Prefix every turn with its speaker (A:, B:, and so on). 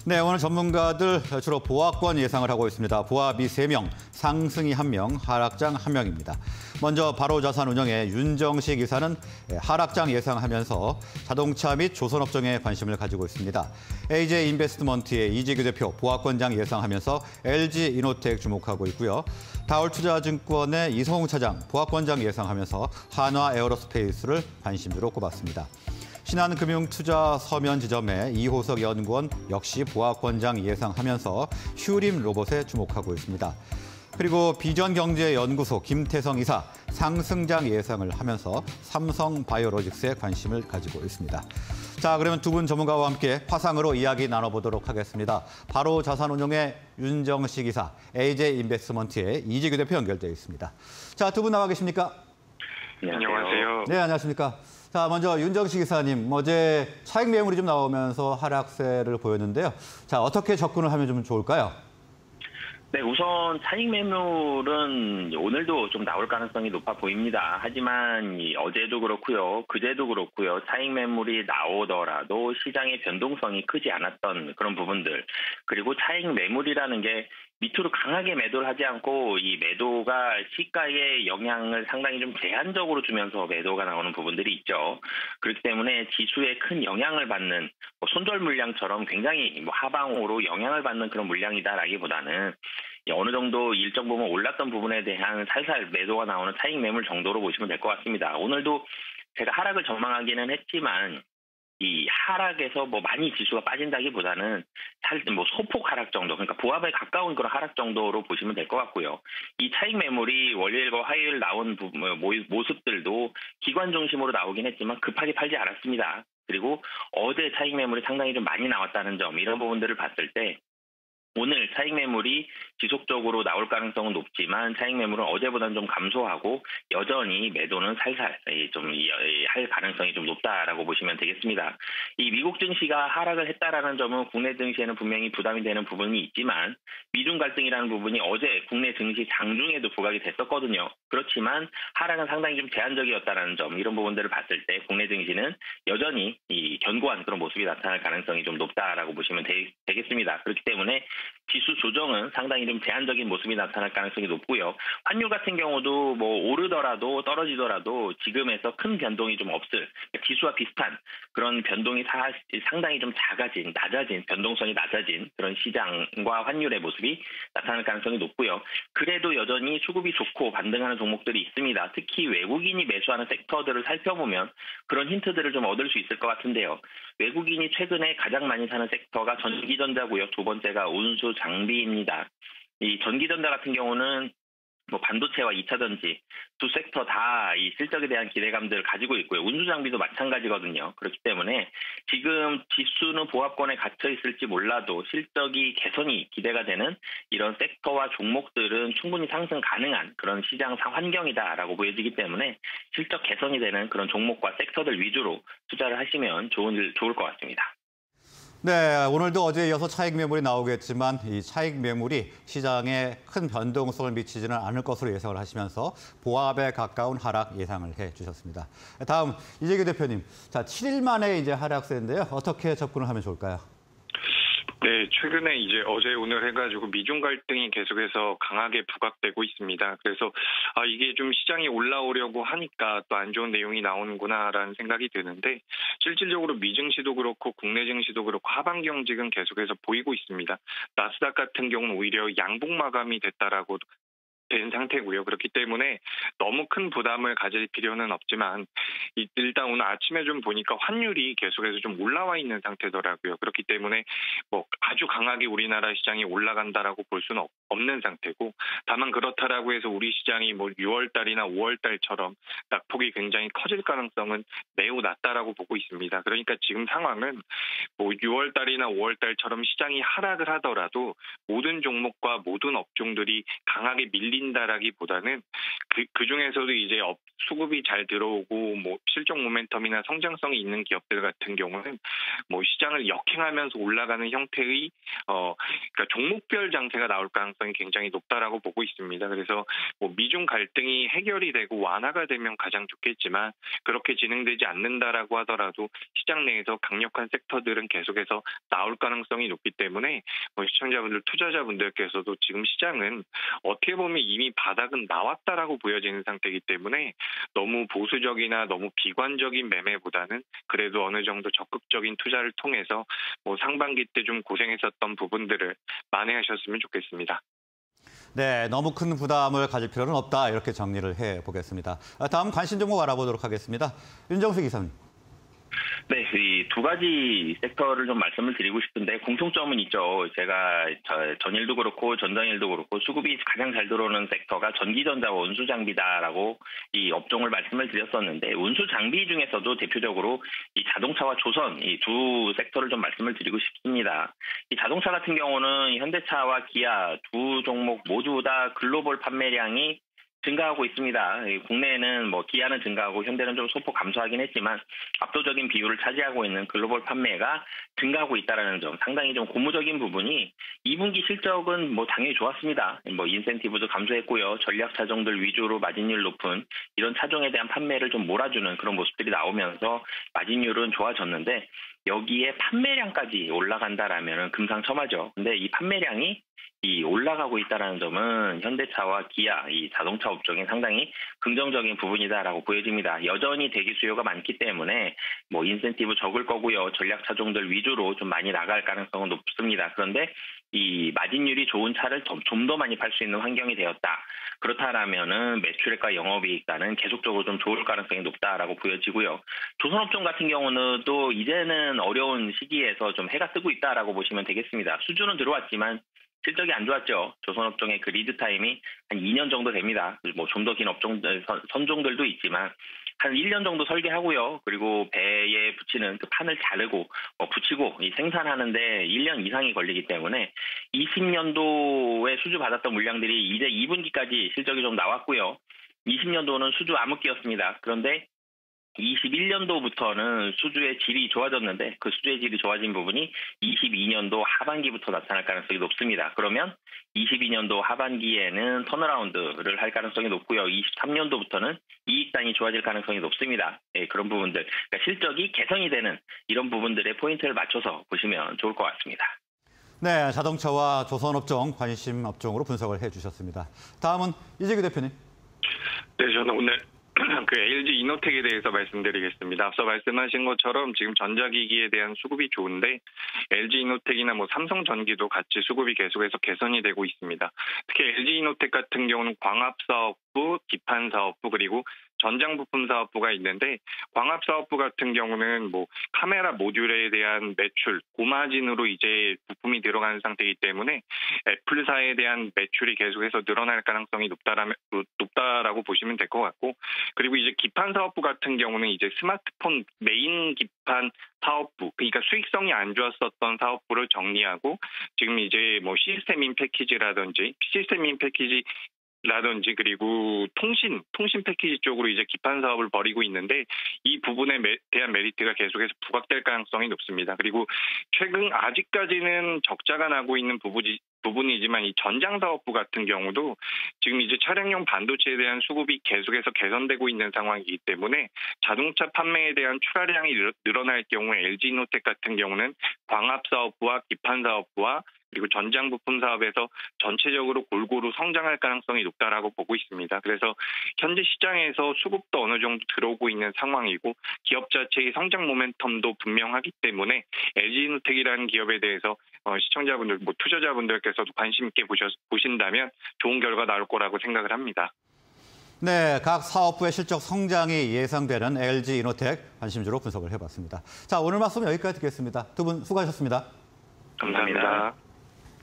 A: 네, 오늘 전문가들 주로 보합권 예상을 하고 있습니다. 보합이 3명, 상승이 1명, 하락장 1명입니다. 먼저 바로자산운용의 윤정식 이사는 하락장 예상하면서 자동차 및 조선업종에 관심을 가지고 있습니다. AJ인베스트먼트의 이재규 대표 보합권장 예상하면서 LG이노텍 주목하고 있고요. 다올투자증권의 이성웅 차장 보합권장 예상하면서 한화에어로스페이스를 관심주로 꼽았습니다. 신한금융투자 서면지점의 이호석 연구원 역시 보합권장 예상하면서 휴림 로봇에 주목하고 있습니다. 그리고 비전경제연구소 김태성 이사 상승장 예상을 하면서 삼성바이오로직스에 관심을 가지고 있습니다. 자, 그러면 두 분 전문가와 함께 화상으로 이야기 나눠보도록 하겠습니다. 바로 자산운용의 윤정식 이사, AJ인베스트먼트의 이재규 대표 연결되어 있습니다. 자, 두 분 나와 계십니까?
B: 네, 안녕하세요.
A: 네, 안녕하십니까? 자, 먼저 윤정식 이사님, 어제 차익 매물이 좀 나오면서 하락세를 보였는데요. 자, 어떻게 접근을 하면 좀 좋을까요?
B: 네, 우선 차익 매물은 오늘도 좀 나올 가능성이 높아 보입니다. 하지만 어제도 그렇고요, 그제도 그렇고요, 차익 매물이 나오더라도 시장의 변동성이 크지 않았던 그런 부분들, 그리고 차익 매물이라는 게 밑으로 강하게 매도를 하지 않고 이 매도가 시가에 영향을 상당히 좀 제한적으로 주면서 매도가 나오는 부분들이 있죠. 그렇기 때문에 지수에 큰 영향을 받는 손절 물량처럼 굉장히 하방으로 영향을 받는 그런 물량이다라기보다는 어느 정도 일정 부분 올랐던 부분에 대한 살살 매도가 나오는 차익 매물 정도로 보시면 될 것 같습니다. 오늘도 제가 하락을 전망하기는 했지만 이 하락에서 많이 지수가 빠진다기보다는 소폭 하락 정도, 그러니까 보합에 가까운 그런 하락 정도로 보시면 될 것 같고요. 이 차익 매물이 월요일과 화요일 나온 모습들도 기관 중심으로 나오긴 했지만 급하게 팔지 않았습니다. 그리고 어제 차익 매물이 상당히 좀 많이 나왔다는 점, 이런 부분들을 봤을 때 오늘 차익 매물이 지속적으로 나올 가능성은 높지만 차익 매물은 어제보다는 좀 감소하고 여전히 매도는 살살 좀 할 가능성이 좀 높다라고 보시면 되겠습니다. 이 미국 증시가 하락을 했다라는 점은 국내 증시에는 분명히 부담이 되는 부분이 있지만 미중 갈등이라는 부분이 어제 국내 증시 장중에도 부각이 됐었거든요. 그렇지만 하락은 상당히 좀 제한적이었다는 점, 이런 부분들을 봤을 때 국내 증시는 여전히 이 견고한 그런 모습이 나타날 가능성이 좀 높다라고 보시면 되겠습니다. 그렇기 때문에 지수 조정은 상당히 좀 제한적인 모습이 나타날 가능성이 높고요. 환율 같은 경우도 오르더라도 떨어지더라도 지금에서 큰 변동이 좀 없을, 지수와 비슷한 그런 변동이 상당히 좀 낮아진, 변동성이 낮아진 그런 시장과 환율의 모습이 나타날 가능성이 높고요. 그래도 여전히 수급이 좋고 반등하는 종목들이 있습니다. 특히 외국인이 매수하는 섹터들을 살펴보면 그런 힌트들을 좀 얻을 수 있을 것 같은데요. 외국인이 최근에 가장 많이 사는 섹터가 전기전자고요. 두 번째가 운수 장비입니다. 이 전기전자 같은 경우는 반도체와 2차 전지 두 섹터 다 이 실적에 대한 기대감들을 가지고 있고요. 운수장비도 마찬가지거든요. 그렇기 때문에 지금 지수는 보합권에 갇혀 있을지 몰라도 실적이 개선이 기대가 되는 이런 섹터와 종목들은 충분히 상승 가능한 그런 시장 환경이다라고 보여지기 때문에 실적 개선이 되는 그런 종목과 섹터들 위주로 투자를 하시면 좋을 것 같습니다.
A: 네, 오늘도 어제에 이어서 차익 매물이 나오겠지만 이 차익 매물이 시장에 큰 변동성을 미치지는 않을 것으로 예상을 하시면서 보합에 가까운 하락 예상을 해주셨습니다. 다음 이재규 대표님, 자 7일 만에 이제 하락세인데요. 어떻게 접근을 하면 좋을까요?
C: 네, 최근에 이제 어제 오늘 해가지고 미중 갈등이 계속해서 강하게 부각되고 있습니다. 그래서 이게 좀 시장이 올라오려고 하니까 또 안 좋은 내용이 나오는구나라는 생각이 드는데, 실질적으로 미증시도 그렇고 국내 증시도 그렇고 하반 경직은 계속해서 보이고 있습니다. 나스닥 같은 경우는 오히려 양봉 마감이 됐다라고 된 상태고요. 그렇기 때문에 너무 큰 부담을 가질 필요는 없지만 일단 오늘 아침에 좀 보니까 환율이 계속해서 좀 올라와 있는 상태더라고요. 그렇기 때문에 아주 강하게 우리나라 시장이 올라간다라고 볼 수는 없는 상태고, 다만 그렇다라고 해서 우리 시장이 6월 달이나 5월 달처럼 낙폭이 굉장히 커질 가능성은 매우 낮다라고 보고 있습니다. 그러니까 지금 상황은 6월 달이나 5월 달처럼 시장이 하락을 하더라도 모든 종목과 모든 업종들이 강하게 밀린다라기보다는 그 중에서도 이제 수급이 잘 들어오고 뭐 실적 모멘텀이나 성장성이 있는 기업들 같은 경우는 뭐 시장을 역행하면서 올라가는 형태의 그러니까 종목별 장세가 나올 가능성이 굉장히 높다라고 보고 있습니다. 그래서 뭐 미중 갈등이 해결이 되고 완화가 되면 가장 좋겠지만 그렇게 진행되지 않는다라고 하더라도 시장 내에서 강력한 섹터들은 계속해서 나올 가능성이 높기 때문에 뭐 시청자분들, 투자자분들께서도 지금 시장은 어떻게 보면 이미 바닥은 나왔다라고 보여지는 상태이기 때문에 너무 보수적이나 너무 비관적인 매매보다는 그래도 어느 정도 적극적인 투자를 통해서 뭐 상반기 때 좀 고생했었던 부분들을 만회하셨으면 좋겠습니다.
A: 네, 너무 큰 부담을 가질 필요는 없다. 이렇게 정리를 해보겠습니다. 다음 관심 종목 알아보도록 하겠습니다. 윤정수 기사님.
B: 네, 이 두 가지 섹터를 좀 말씀을 드리고 싶은데 공통점은 있죠. 제가 전일도 그렇고 전장일도 그렇고 수급이 가장 잘 들어오는 섹터가 전기전자와 운수장비다라고 이 업종을 말씀을 드렸었는데 운수장비 중에서도 대표적으로 이 자동차와 조선 이 두 섹터를 좀 말씀을 드리고 싶습니다. 이 자동차 같은 경우는 현대차와 기아 두 종목 모두 다 글로벌 판매량이 증가하고 있습니다. 국내에는 뭐 기아는 증가하고 현대는 좀 소폭 감소하긴 했지만 압도적인 비율을 차지하고 있는 글로벌 판매가 증가하고 있다는 점 상당히 좀 고무적인 부분이 2분기 실적은 뭐 당연히 좋았습니다. 뭐 인센티브도 감소했고요. 전략 차종들 위주로 마진율 높은 이런 차종에 대한 판매를 좀 몰아주는 그런 모습들이 나오면서 마진율은 좋아졌는데 여기에 판매량까지 올라간다라면 금상첨화죠. 근데 이 판매량이 올라가고 있다는 점은 현대차와 기아, 이 자동차 업종에 상당히 긍정적인 부분이다라고 보여집니다. 여전히 대기 수요가 많기 때문에 뭐 인센티브 적을 거고요. 전략 차종들 위주로 좀 많이 나갈 가능성은 높습니다. 그런데 이 마진율이 좋은 차를 좀 더 많이 팔 수 있는 환경이 되었다. 그렇다라면은 매출액과 영업이익과는 계속적으로 좀 좋을 가능성이 높다라고 보여지고요. 조선업종 같은 경우는 또 이제는 어려운 시기에서 좀 해가 뜨고 있다라고 보시면 되겠습니다. 수주는 들어왔지만 실적이 안 좋았죠. 조선업종의 그 리드 타임이 한 2년 정도 됩니다. 뭐 좀 더 긴 업종들, 선종들도 있지만 한 1년 정도 설계하고요. 그리고 배에 붙이는 그 판을 자르고 붙이고 생산하는데 1년 이상이 걸리기 때문에 20년도에 수주 받았던 물량들이 이제 2분기까지 실적이 좀 나왔고요. 20년도는 수주 암흑기였습니다. 그런데 21년도부터는 수주의 질이 좋아졌는데 그 수주의 질이 좋아진 부분이 22년도 하반기부터 나타날 가능성이 높습니다. 그러면 22년도 하반기에는 턴어라운드를 할 가능성이 높고요. 23년도부터는 이익단이 좋아질 가능성이 높습니다. 네, 그런 부분들, 그러니까 실적이 개선이 되는 이런 부분들의 포인트를 맞춰서 보시면 좋을 것 같습니다.
A: 네, 자동차와 조선업종 관심 업종으로 분석을 해주셨습니다. 다음은 이재규 대표님.
C: 네, 저는 오늘 그 LG 이노텍에 대해서 말씀드리겠습니다. 앞서 말씀하신 것처럼 지금 전자기기에 대한 수급이 좋은데 LG 이노텍이나 뭐 삼성전기도 같이 수급이 계속해서 개선이 되고 있습니다. 특히 LG 이노텍 같은 경우는 광합사업부, 기판사업부 그리고 전장부품 사업부가 있는데 광합사업부 같은 경우는 뭐 카메라 모듈에 대한 매출, 고마진으로 이제 부품이 들어가는 상태이기 때문에 애플사에 대한 매출이 계속해서 늘어날 가능성이 높다라고 보시면 될 것 같고 그리고 이제 기판 사업부 같은 경우는 이제 스마트폰 메인 기판 사업부, 그러니까 수익성이 안 좋았었던 사업부를 정리하고 지금 이제 뭐 시스템 인 패키지라든지 그리고 통신 패키지 쪽으로 이제 기판 사업을 벌이고 있는데 이 부분에 대한 메리트가 계속해서 부각될 가능성이 높습니다. 그리고 최근 아직까지는 적자가 나고 있는 부분이지만 이 전장 사업부 같은 경우도 지금 이제 차량용 반도체에 대한 수급이 계속해서 개선되고 있는 상황이기 때문에 자동차 판매에 대한 출하량이 늘어날 경우에 LG이노텍 같은 경우는 광합 사업부와 기판 사업부와 그리고 전장 부품 사업에서 전체적으로 골고루 성장할 가능성이 높다라고 보고 있습니다. 그래서 현재 시장에서 수급도 어느 정도 들어오고 있는 상황이고 기업 자체의 성장 모멘텀도 분명하기 때문에 LG이노텍이라는 기업에 대해서 시청자분들, 뭐 투자자분들께서도 관심 있게 보신다면 좋은 결과 나올 거라고 생각을 합니다.
A: 네, 각 사업부의 실적 성장이 예상되는 LG이노텍 관심주로 분석을 해봤습니다. 자, 오늘 말씀 여기까지 듣겠습니다. 두 분 수고하셨습니다.
C: 감사합니다.